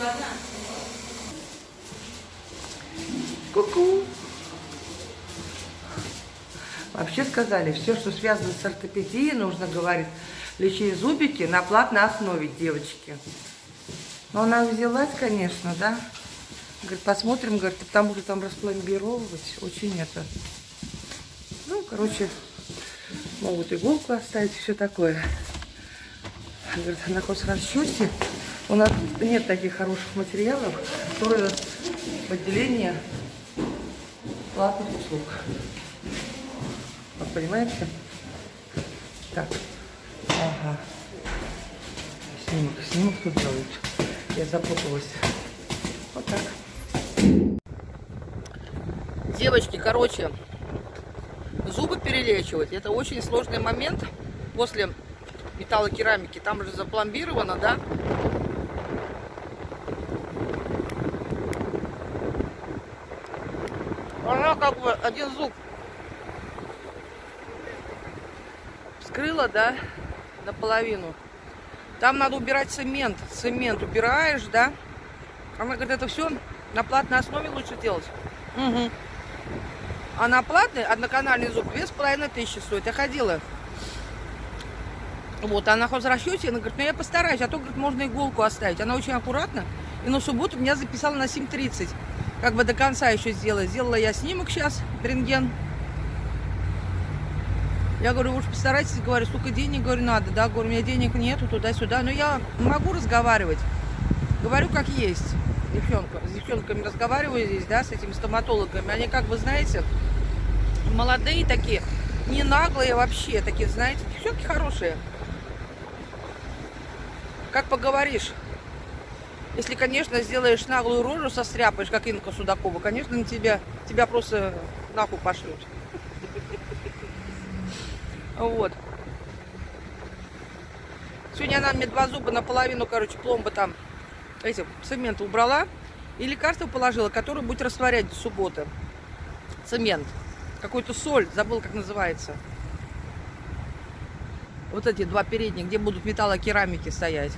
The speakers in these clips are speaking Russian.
Ку-ку. Вообще сказали, все, что связано с ортопедией, нужно, говорит, лечить зубики на платной основе, девочки. Но она взялась, конечно, да. Говорит, посмотрим, говорит, потому что там распломбировывать очень это. Ну, короче, могут иголку оставить, все такое. Говорит, на хозрасчете у нас нет таких хороших материалов, которые в отделении платных услуг. Вот, понимаете? Так. Ага. Снимок тут делают. Я запуталась. Вот так. Девочки, короче, зубы перелечивать. Это очень сложный момент после металлокерамики. Там же запломбировано, да? Она как бы один зуб вскрыла, да, наполовину. Там надо убирать цемент. Цемент убираешь, да? Она говорит, это все на платной основе лучше делать. Угу. А на платный одноканальный зуб 2500 стоит. Я ходила. Вот, она в расчете, она говорит, ну я постараюсь, а то, говорит, можно иголку оставить. Она очень аккуратна. И на субботу меня записала на 7:30. Как бы до конца еще сделать. Сделала я снимок сейчас, рентген. Я говорю, уж постарайтесь, говорю, столько денег, говорю, надо, да, говорю, у меня денег нету, туда-сюда. Но я могу разговаривать. Говорю, как есть. С девчонками разговариваю здесь, да, с этими стоматологами. Они, как бы, знаете, молодые такие, не наглые вообще, такие, знаете, девчонки хорошие. Как поговоришь. Если, конечно, сделаешь наглую рожу, состряпаешь, как Инка Судакова, конечно, на тебя просто нахуй пошлют. Вот. Сегодня она мне 2 зуба наполовину, короче, пломбы там, эти, цемент убрала. И лекарство положила, которое будет растворять до субботы. Цемент. Какую-то соль, забыл, как называется. Вот эти 2 передних, где будут металлокерамики стоять.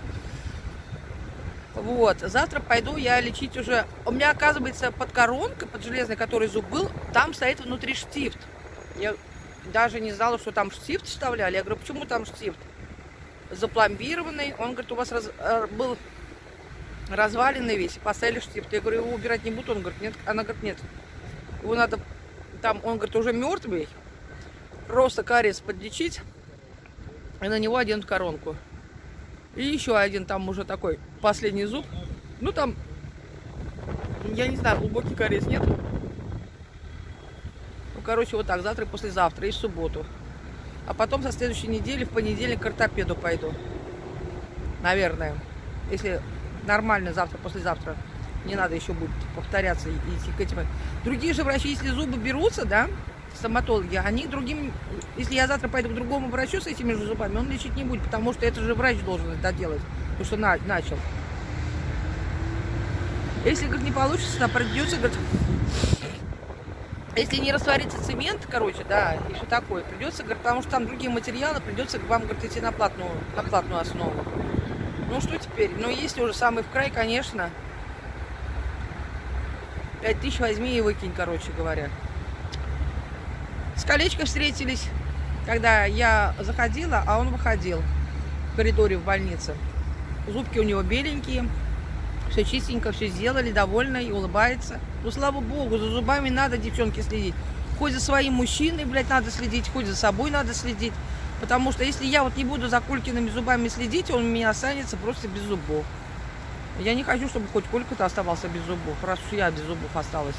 Вот. Завтра пойду я лечить уже. У меня, оказывается, под коронкой, под железной, который зуб был, там стоит внутри штифт. Я даже не знала, что там штифт вставляли. Я говорю, почему там штифт? Запломбированный. Он говорит, у вас был разваленный весь, и поставили штифт. Я говорю, его убирать не буду. Он говорит, нет. Она говорит, нет. Его надо там, он говорит, уже мертвый. Просто кариес подлечить. И на него оденут коронку. И еще один там уже такой последний зуб. Ну там, я не знаю, глубокий кариес нет. Ну, короче, вот так, завтра и послезавтра, и в субботу. А потом со следующей недели, в понедельник, к ортопеду пойду. Наверное. Если нормально завтра, послезавтра, не надо еще будет повторяться и идти к этим. Другие же врачи, если зубы берутся, да, стоматологи, они другим, если я завтра пойду к другому врачу с этими же зубами, он лечить не будет, потому что это же врач должен это делать, потому что начал. Если, говорит, не получится, то придется, говорит, если не растворится цемент, короче, да, и все такое, придется, говорит, потому что там другие материалы, придется вам, говорит, идти на платную основу. Ну что теперь? Ну если уже самый в край, конечно, 5000 возьми и выкинь, короче говоря. С колечкой встретились, когда я заходила, а он выходил в коридоре в больнице. Зубки у него беленькие, все чистенько, все сделали, довольна и улыбается. Ну, слава богу, за зубами надо, девчонки, следить. Хоть за своим мужчиной, блядь, надо следить, хоть за собой надо следить. Потому что если я вот не буду за Колькиными зубами следить, он у меня останется просто без зубов. Я не хочу, чтобы хоть Колька-то оставался без зубов, раз уж я без зубов осталась.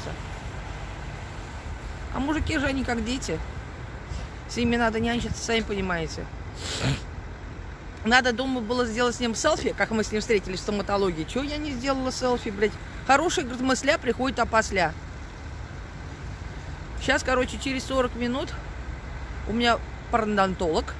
А мужики же они как дети. С ними надо нянчиться, сами понимаете. Надо, думаю, было сделать с ним селфи, как мы с ним встретились в стоматологии. Чего я не сделала селфи, блядь? Хорошие, говорит, мысля приходят опосля. Сейчас, короче, через 40 минут у меня пародонтолог.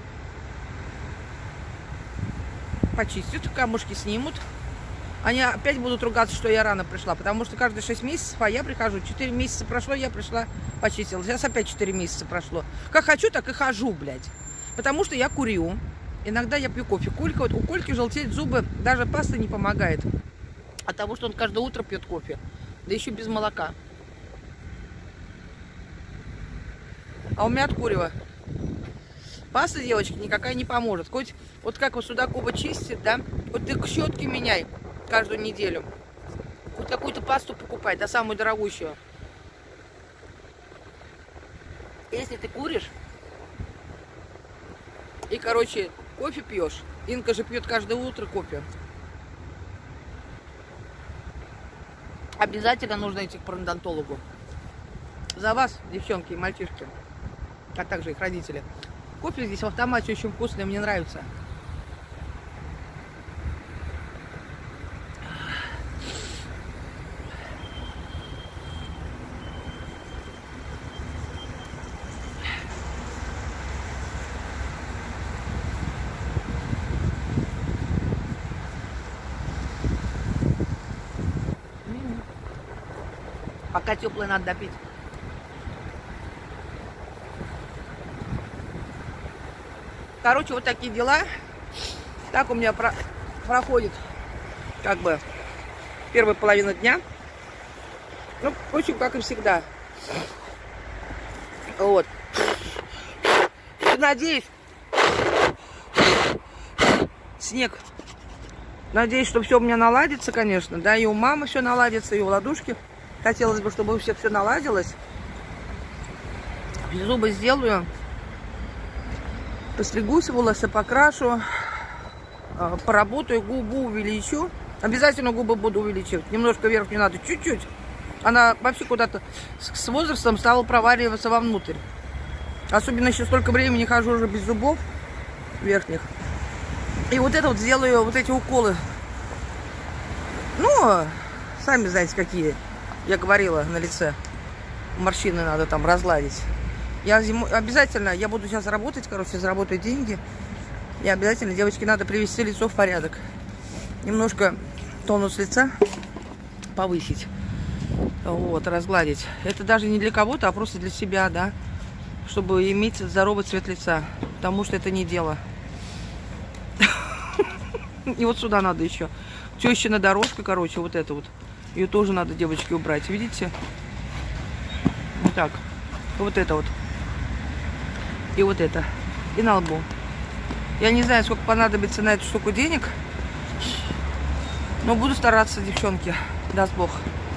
Почистят, камушки снимут. Они опять будут ругаться, что я рано пришла, потому что каждые 6 месяцев, а я прихожу. 4 месяца прошло, я пришла, почистила. Сейчас опять 4 месяца прошло. Как хочу, так и хожу, блядь. Потому что я курю. Иногда я пью кофе. У Кольки желтеют зубы, даже паста не помогает. от того, что он каждое утро пьет кофе, да еще без молока. А у меня от курева паста, девочки, никакая не поможет. Хоть вот как вот сюда Куба чистит, да, вот ты щетки меняй каждую неделю. Хоть какую-то пасту покупай, да, самую дорогущую. Если ты куришь и, короче, кофе пьешь, Инка же пьет каждое утро кофе, обязательно нужно идти к пародонтологу. За вас, девчонки и мальчишки, а также их родители. Кофе здесь в автомате очень вкусный, мне нравится. Пока теплое надо допить. Короче, вот такие дела. Так у меня проходит как бы первая половина дня. Ну, впрочем, как и всегда. Вот. И надеюсь, снег. Надеюсь, что все у меня наладится, конечно. Да, и у мамы все наладится, и у Ладушки. Хотелось бы, чтобы у всех все наладилось. Зубы сделаю. Постригусь, волосы покрашу. Поработаю, губу увеличу. Обязательно губы буду увеличивать. Немножко вверх не надо, чуть-чуть. Она вообще куда-то с возрастом стала проваливаться вовнутрь. Особенно еще столько времени хожу уже без зубов верхних. И вот это вот сделаю, вот эти уколы. Ну, сами знаете, какие. Я говорила, на лице. Морщины надо там разгладить. Обязательно, я буду сейчас работать, короче, заработаю деньги. И обязательно, девочки, надо привести лицо в порядок. Немножко тонус лица повысить. Вот, разгладить. Это даже не для кого-то, а просто для себя, да. Чтобы иметь здоровый цвет лица. Потому что это не дело. И вот сюда надо еще. Тещина дорожка, короче, вот это вот. Ее тоже надо, девочки, убрать. Видите? Вот так. Вот это вот. И вот это. И на лбу. Я не знаю, сколько понадобится на эту штуку денег. Но буду стараться, девчонки. Даст Бог.